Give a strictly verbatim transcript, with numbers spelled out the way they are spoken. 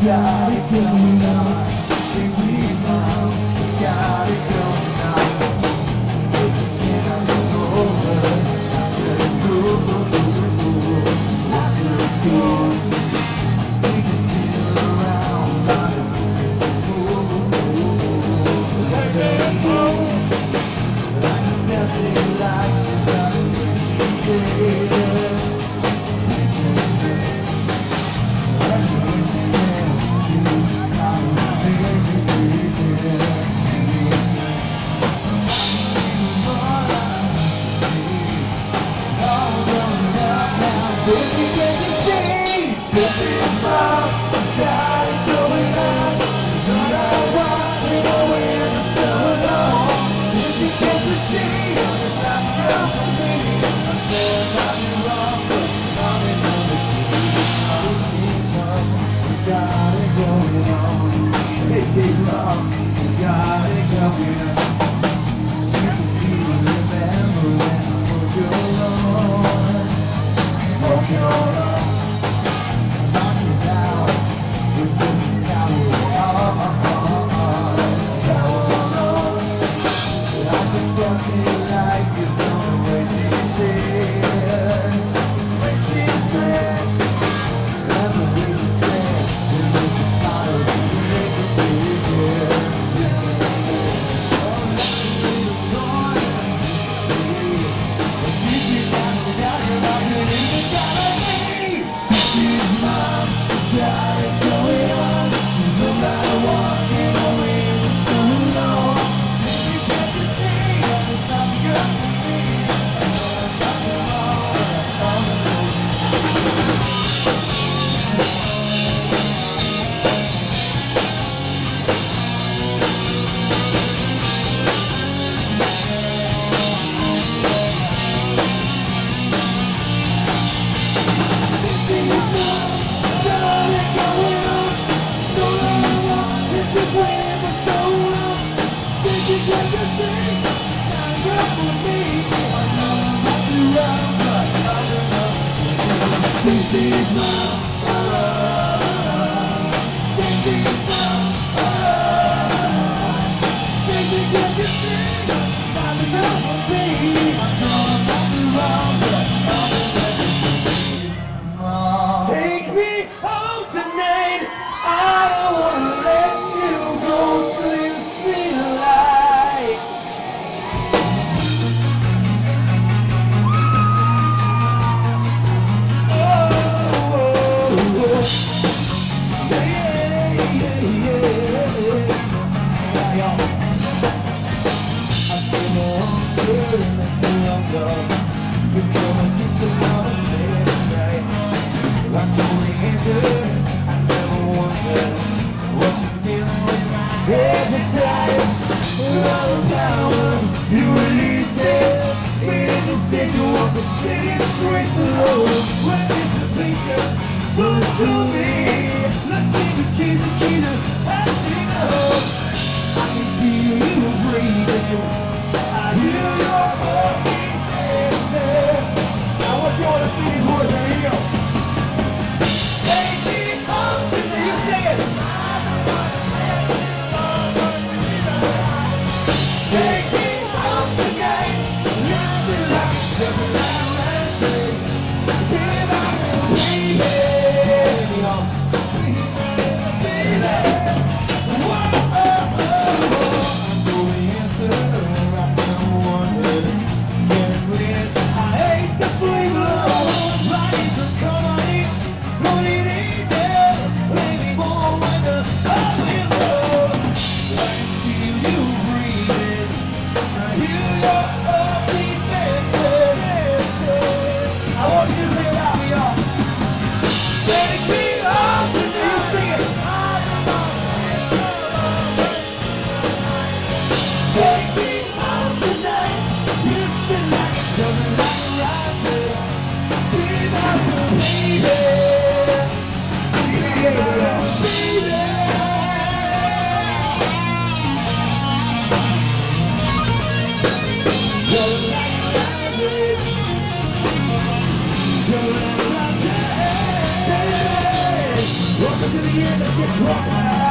got it going on. Things leave now, got it going on. It's again over. Let's go, let's go. We can sit around like a fool. I can dance it like it's not a crazy day. Got it going on. This is my love. This is my love. This is what you think. Not enough for me. I'm gonna pass around, but I'm take me home tonight. I don't wanna let you go to your sweet light. I can feel you breathing. I hear your heart. the end of your cry.